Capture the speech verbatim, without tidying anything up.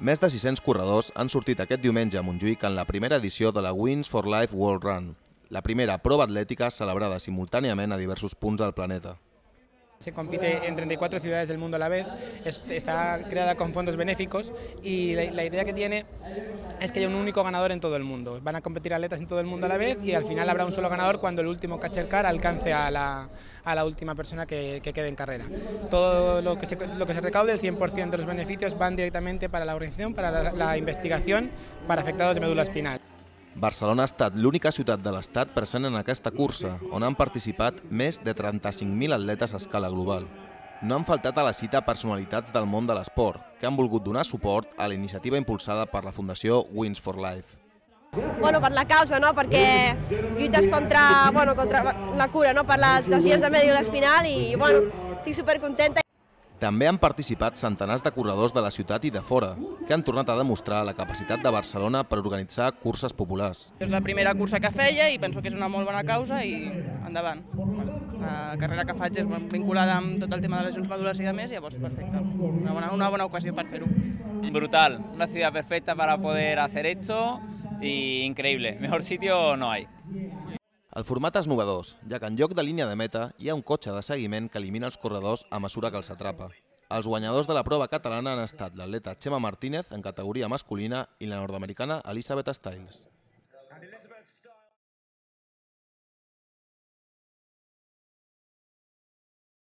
Més de sis-cents corredors han sortit aquest diumenge a Montjuïc en la primera edició de la Wings for Life World Run, la primera prova atlètica celebrada simultàniament a diversos punts del planeta. Se compite en treinta y cuatro ciudades del mundo a la vez, está creada con fondos benéficos y la, la idea que tiene es que haya un único ganador en todo el mundo. Van a competir atletas en todo el mundo a la vez y al final habrá un solo ganador cuando el último catcher car alcance a la, a la última persona que, que quede en carrera. Todo lo que, se, lo que se recaude, el cien por cien de los beneficios, van directamente para la organización, para la, la investigación para afectados de médula espinal. Barcelona ha estat l'única ciutat de l'Estat present en aquesta cursa, on han participat més de trenta-cinc mil atletes a escala global. No han faltat a la cita personalitats del món de l'esport, que han volgut donar suport a la iniciativa impulsada per la Fundació Wings for Life. Bueno, per la causa, no? Perquè lluites contra, bueno, contra la cura, no? Per les lesions de medul·la espinal i bueno, estic supercontenta. També han participat centenars de corredors de la ciutat i de fora, que han tornat a demostrar la capacitat de Barcelona per organitzar curses populars. És la primera cursa que feia i penso que és una molt bona causa i endavant. La carrera que faig és vinculada amb tot el tema de lesions medul·lars i de més, llavors perfecte. Una bona, una bona ocasió per fer-ho. Brutal, una ciudad perfecta para poder hacer esto y increíble. Mejor sitio no hay. El format és novedós, ja que en lloc de línia de meta hi ha un cotxe de seguiment que elimina els corredors a mesura que els atrapa. Els guanyadors de la prova catalana han estat l'atleta Txema Martínez en categoria masculina i la nord-americana Elizabeth Styles.